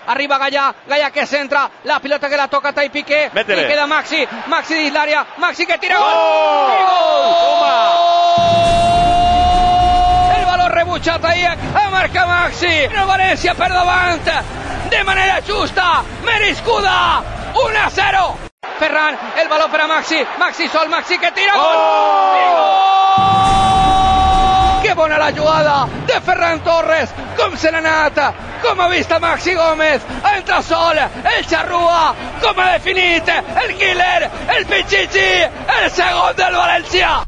arriba Gaya que centra, la pelota que la toca Tai Piqué, Métele. y queda Maxi de Islaria, Maxi que tira, ¡Gol! el balón rebuchata y marca Maxi, el Valencia per davant, de manera justa, merescuda, 1-0. Ferran, el balón para Maxi sol, Maxi que tira, gol! Que bona la jugada de Ferran Torres, com se n'ha anat, com ha vist Maxi Gómez, entra sol, el xarrua, com ha definit el killer, el Pichichi, el segon del València.